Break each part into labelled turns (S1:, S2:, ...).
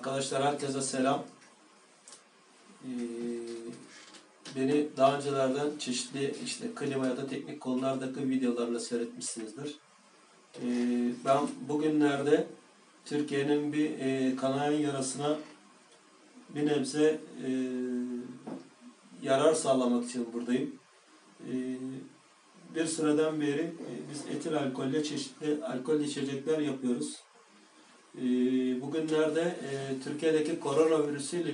S1: Arkadaşlar herkese selam. Beni daha öncelerden çeşitli klima ya da teknik konulardaki videolarla seyretmişsinizdir. Ben bugünlerde Türkiye'nin bir kanayan yarasına bir nebze yarar sağlamak için buradayım. Bir süreden beri biz etil alkolle çeşitli alkol içecekler yapıyoruz. Bugünlerde Türkiye'deki koronavirüsüyle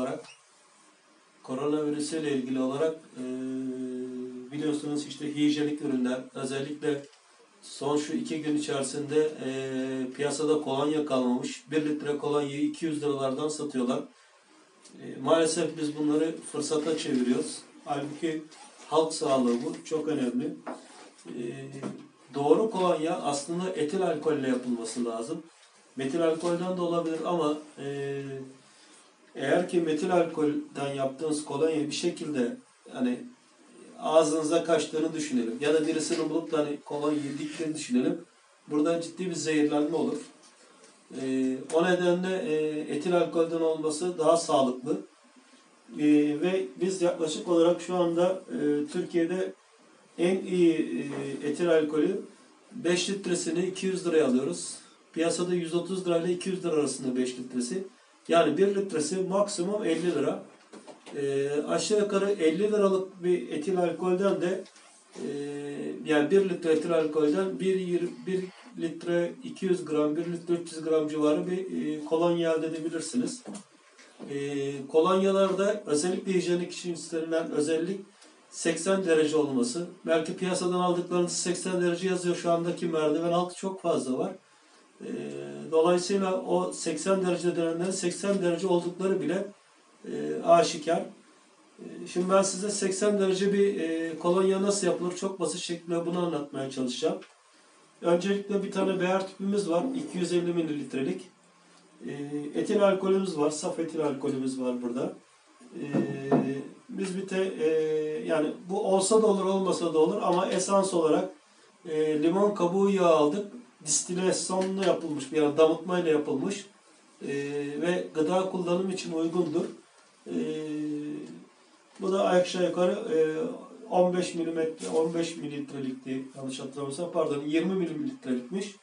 S1: ilgili olarak biliyorsunuz hijyenik ürünler, özellikle son şu 2 gün içerisinde piyasada kolonya kalmamış. 1 litre kolonyayı 200 liralardan satıyorlar. Maalesef biz bunları fırsata çeviriyoruz. Halbuki halk sağlığı bu çok önemli. Doğru kolonya aslında etil alkolle yapılması lazım. Metil alkolden de olabilir ama eğer ki metil alkolden yaptığınız kolonyayı bir şekilde ağzınıza kaçtığını düşünelim ya da birisini bulup da kolonyayı diktiğini düşünelim. Burada ciddi bir zehirlenme olur. O nedenle etil alkolden olması daha sağlıklı. Ve biz yaklaşık olarak şu anda Türkiye'de en iyi etil alkolü 5 litresini 200 liraya alıyoruz. Piyasada 130 lirayla 200 lira arasında 5 litresi. Yani 1 litresi maksimum 50 lira. Aşağı yukarı 50 liralık bir etil alkolden de yani 1 litre etil alkolden 1 litre 200 gram, 1 litre 300 gram civarı bir kolonya elde edebilirsiniz. Kolonyalarda özellikle hijyenik için istenilen özellik 80 derece olması. Belki piyasadan aldıklarınız 80 derece yazıyor. Şu andaki merdiven altı çok fazla var. Dolayısıyla o 80 derece denenlerin 80 derece oldukları bile aşikar. Şimdi ben size 80 derece bir kolonya nasıl yapılır çok basit şekilde bunu anlatmaya çalışacağım. Öncelikle bir tane beher tüpümüz var. 250 mililitrelik. Etil alkolümüz var. Saf etil alkolümüz var burada. Biz yani bu olsa da olur olmasa da olur ama esans olarak limon kabuğu yağı aldık. Distilasyonla yapılmış, yani damıtmayla yapılmış ve gıda kullanım için uygundur. Bu da aşağı yukarı 15 mililitrelikti yanlış hatırlamıyorsam, pardon 20 mililitrelikmiş.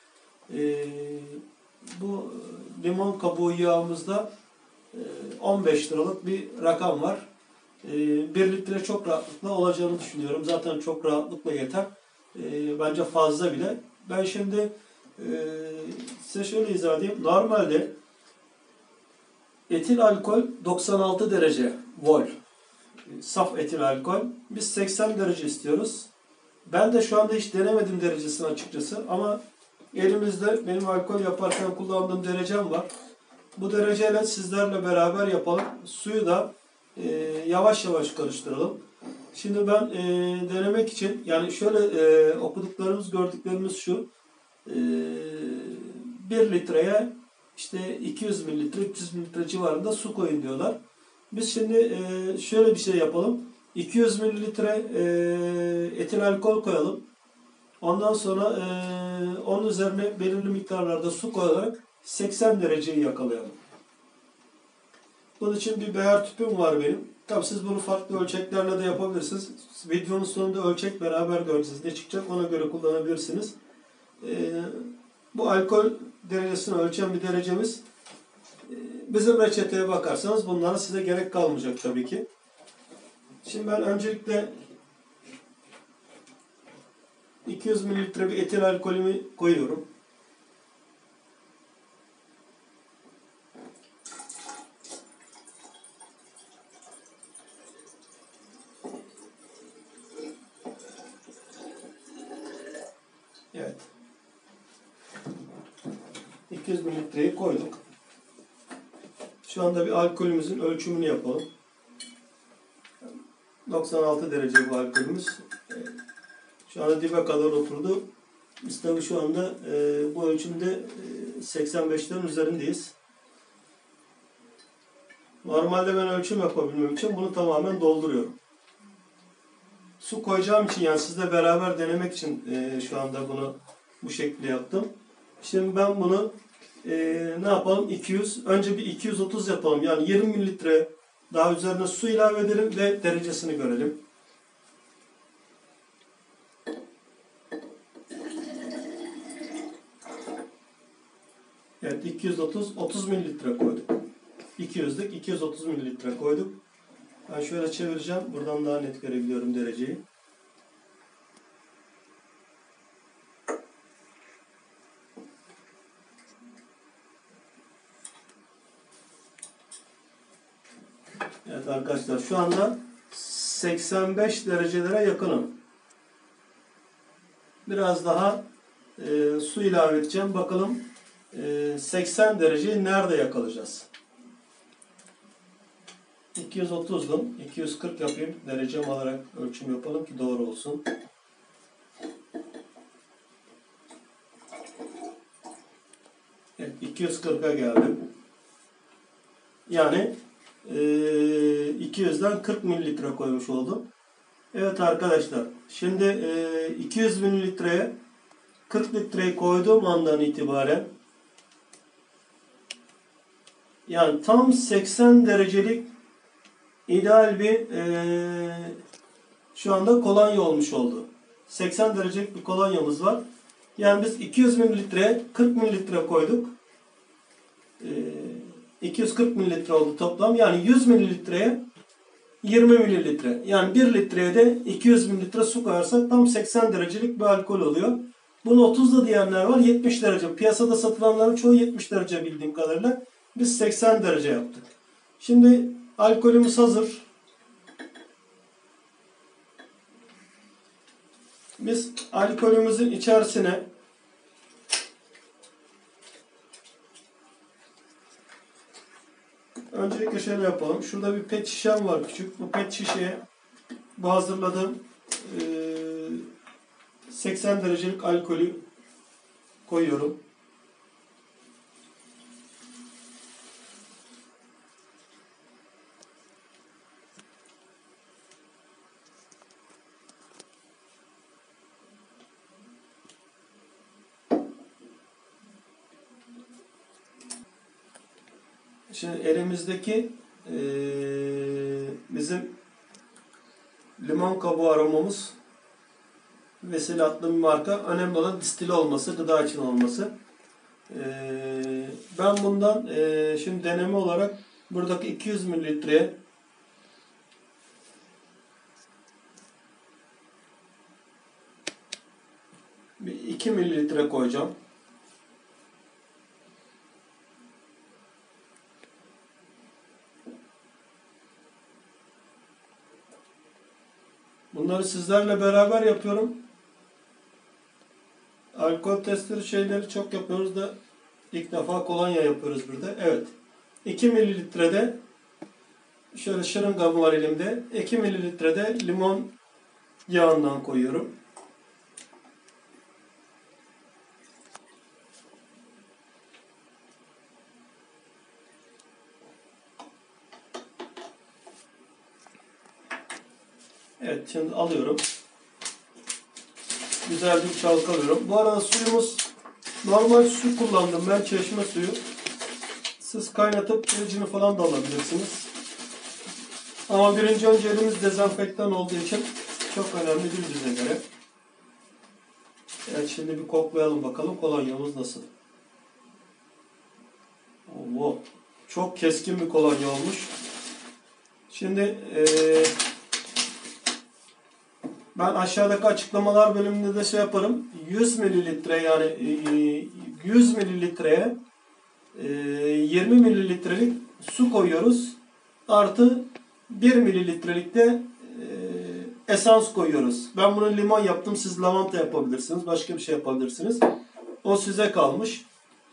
S1: Bu limon kabuğu yağımızda 15 liralık bir rakam var. 1 litre çok rahatlıkla olacağını düşünüyorum. Zaten çok rahatlıkla yeter. Bence fazla bile. Ben şimdi size şöyle izah edeyim. Normalde etil alkol 96 derece vol. Saf etil alkol. Biz 80 derece istiyoruz. Ben de şu anda hiç denemedim derecesini açıkçası ama elimizde benim alkol yaparken kullandığım derecem var. Bu dereceyle sizlerle beraber yapalım. Suyu da yavaş yavaş karıştıralım. Şimdi ben denemek için yani şöyle okuduklarımız, gördüklerimiz şu. 1 litreye 200 mililitre, 300 mililitre civarında su koyun diyorlar. Biz şimdi şöyle bir şey yapalım. 200 mililitre etil alkol koyalım. Ondan sonra onun üzerine belirli miktarlarda su koyarak 80 dereceyi yakalayalım. Bunun için bir beher tüpüm var benim. Tabii siz bunu farklı ölçeklerle de yapabilirsiniz. Videonun sonunda ölçek beraber göreceğiz. Ne çıkacak ona göre kullanabilirsiniz. Bu alkol derecesini ölçen bir derecemiz. Bizim reçeteye bakarsanız bunlara size gerek kalmayacak tabii ki. Şimdi ben öncelikle 200 mililitre bir etil alkolümü koyuyorum. Evet. 200 mililitreyi koyduk. Şu anda bir alkolümüzün ölçümünü yapalım. 96 derece bu alkolümüz. Şu anda dibe kadar oturdu. Biz tabii şu anda bu ölçümde 85'lerin üzerindeyiz. Normalde ben ölçüm yapabilmem için bunu tamamen dolduruyorum. Su koyacağım için, yani sizle beraber denemek için şu anda bunu bu şekilde yaptım. Şimdi ben bunu ne yapalım? 200. Önce bir 230 yapalım. Yani 20 mililitre daha üzerine su ilave edelim ve derecesini görelim. Evet, 30 mililitre koyduk. 200'lük 230 mililitre koyduk. Ben şöyle çevireceğim. Buradan daha net görebiliyorum dereceyi. Evet arkadaşlar, şu anda 85 derecelere yakınım. Biraz daha su ilave edeceğim. Bakalım 80 dereceyi nerede yakalayacağız? 230'dum. 240 yapayım. Derecem alarak ölçüm yapalım ki doğru olsun. Evet, 240'a geldim. Yani 200'den 40 mililitre koymuş oldum. Evet arkadaşlar. Şimdi 200 mililitreye 40 litreyi koyduğum andan itibaren, yani tam 80 derecelik ideal bir şu anda kolonya olmuş oldu. 80 derecelik bir kolonyamız var. Yani biz 200 mililitreye 40 mililitre koyduk. 240 mililitre oldu toplam. Yani 100 mililitreye 20 mililitre. Yani 1 litreye de 200 mililitre su koyarsak tam 80 derecelik bir alkol oluyor. Bunu 30'da diyenler var. 70 derece. Piyasada satılanların çoğu 70 derece bildiğim kadarıyla. Biz 80 derece yaptık. Şimdi alkolümüz hazır. Biz alkolümüzün içerisine öncelikle şöyle yapalım. Şurada bir pet şişem var küçük. Bu pet şişeye bu hazırladığım 80 derecelik alkolü koyuyorum. Şimdi elimizdeki bizim limon kabuğu aromamız Vesile adlı bir marka. Önemli olan distili olması, gıda için olması. Ben bundan şimdi deneme olarak buradaki 200 mililitreye 2 mililitre koyacağım. Bunları sizlerle beraber yapıyorum. Alkol testleri şeyleri çok yapıyoruz da ilk defa kolonya yapıyoruz burada. Evet. 2 mililitrede şöyle şırıngam var elimde. 2 mililitrede limon yağından koyuyorum. Evet, şimdi alıyorum. Güzel bir çalkalıyorum. Bu arada suyumuz normal su kullandım. Ben çeşme suyu. Siz kaynatıp kirecini falan da alabilirsiniz. Ama birinci önce elimiz dezenfektan olduğu için çok önemli değil bize göre. Evet, şimdi bir koklayalım bakalım kolonyamız nasıl. Oo, çok keskin bir kolonya olmuş. Şimdi ben aşağıdaki açıklamalar bölümünde de şey yaparım. 100 mililitre yani 100 mililitreye 20 mililitrelik su koyuyoruz. Artı 1 mililitrelik de esans koyuyoruz. Ben bunu limon yaptım. Siz lavanta yapabilirsiniz. Başka bir şey yapabilirsiniz. O size kalmış.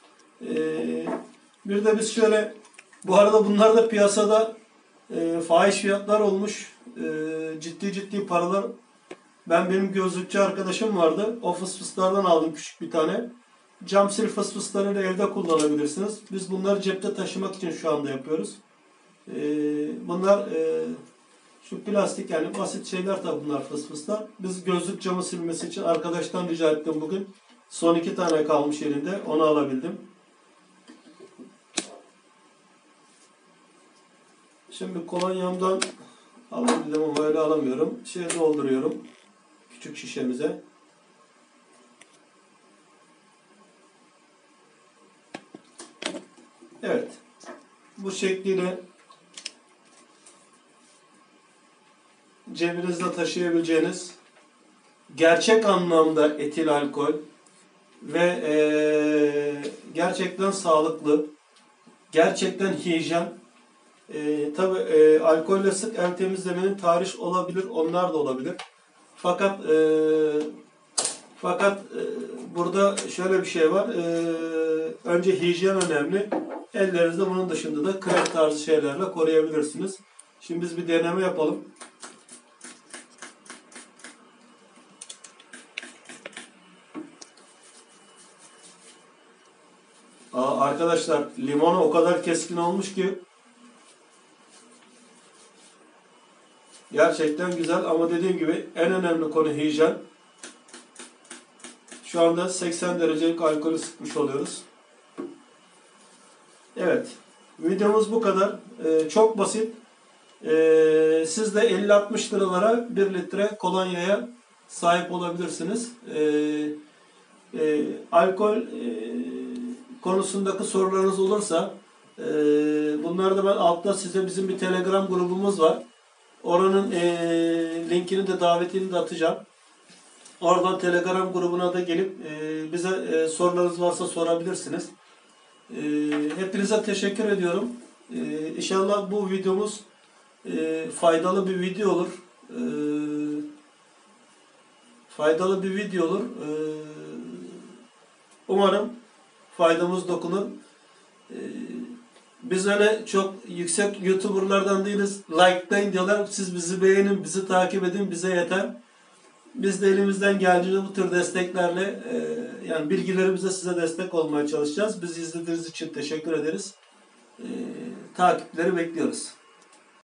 S1: Bir de biz şöyle, bu arada bunlar da piyasada fahiş fiyatlar olmuş. Ciddi paralar. Benim gözlükçü arkadaşım vardı. O fısfıslardan aldım küçük bir tane. Cam sil fısfıslarını evde kullanabilirsiniz. Biz bunları cepte taşımak için şu anda yapıyoruz. Bunlar şu plastik, yani basit şeyler tabi bunlar, fısfıslar. Biz gözlük camı silmesi için arkadaştan rica ettim bugün. Son 2 tane kalmış elinde. Onu alabildim. Şimdi kolonyamdan alayım dedim ama öyle alamıyorum. Dolduruyorum küçük şişemize. Evet. Bu şekliyle cebinizde taşıyabileceğiniz gerçek anlamda etil alkol ve gerçekten sağlıklı, gerçekten hijyen. Alkolle sık el temizlemenin tarih olabilir, onlar da olabilir. Fakat burada şöyle bir şey var. Önce hijyen önemli. Ellerinizde bunun dışında da krem tarzı şeylerle koruyabilirsiniz. Şimdi biz bir deneme yapalım. Arkadaşlar limonu o kadar keskin olmuş ki gerçekten güzel ama dediğim gibi en önemli konu hijyen. Şu anda 80 derecelik alkolü sıkmış oluyoruz. Evet. Videomuz bu kadar. Çok basit. Siz de 50-60 liralara 1 litre kolonyaya sahip olabilirsiniz. Alkol konusundaki sorularınız olursa bunları da ben altta size bizim bir Telegram grubumuz var. Oranın linkini de davetini de atacağım. Oradan Telegram grubuna da gelip bize sorularınız varsa sorabilirsiniz. Hepinize teşekkür ediyorum. İnşallah bu videomuz faydalı bir video olur. Umarım faydamız dokunur. Biz öyle çok yüksek YouTuber'lardan değiliz. Like'layın diyorlar. Siz bizi beğenin, bizi takip edin, bize yeter. Biz de elimizden geldiğince bu tür desteklerle yani bilgilerimizle size destek olmaya çalışacağız. Bizi izlediğiniz için teşekkür ederiz. Takipleri bekliyoruz.